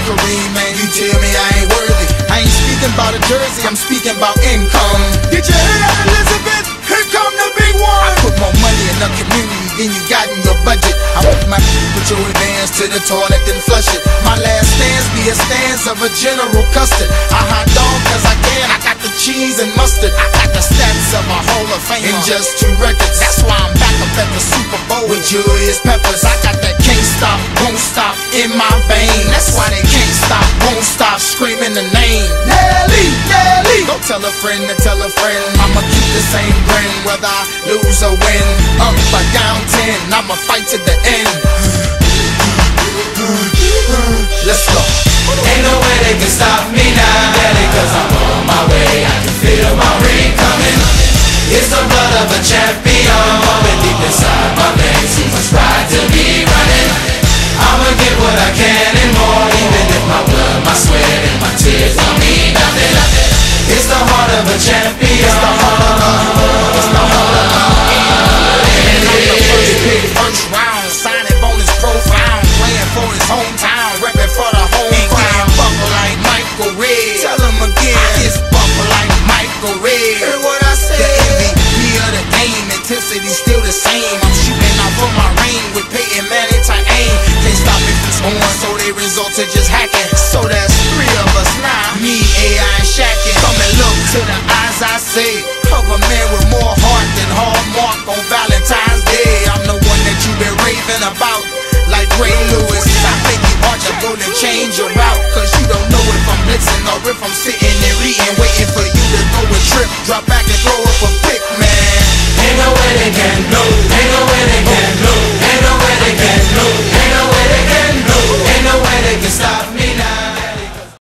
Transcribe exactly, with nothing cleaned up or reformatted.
Kareem, man, you tell me I ain't worthy. I ain't speaking about a jersey, I'm speaking about income. Did you hear that, Elizabeth? Here come the big one. I put more money in the community than you got in your budget. I want my put your advance to the toilet then flush it. My last stance be a stance of a General Custard. I hot dog cause I can, I got the cheese and mustard. I got the stats of a Hall of Fame in just two records. That's why I'm back up at the Super Bowl with Julius Peppers. I got that can't stop, won't stop in my veins. That's why they can't stop, won't stop screaming the name Nelly, Nelly. Go tell a friend to tell a friend I'ma keep the same grin whether I lose or win. Up or down ten, I'ma fight to the end. Let's go. Ain't no way they can stop me now, Daddy, cause I'm on my way. I can feel my ring coming. It's the blood of a champion pumping deep inside my veins. Too much pride to be running. I'ma get what I can and more, even if my blood, my sweat, and my tears don't mean nothing. It's the heart of a champion. It's the heart of a, it's the heart of a. First pick, first round, signing bonus profound, playing for his hometown, repping for the home crowd. Buckle like Michael Red. Tell him again. I just buckle like Michael Red. Hear what I said? The M V P of the game, intensity still the same. I'm shooting out for my ring with Peyton Manning tight aim. Can't stop me from scoring, so they result to just hacking. So that's three of us now. Me, A I, and Shaqin'. Come and look to the eyes I say of a man with more heart than Hallmark on Valentine's.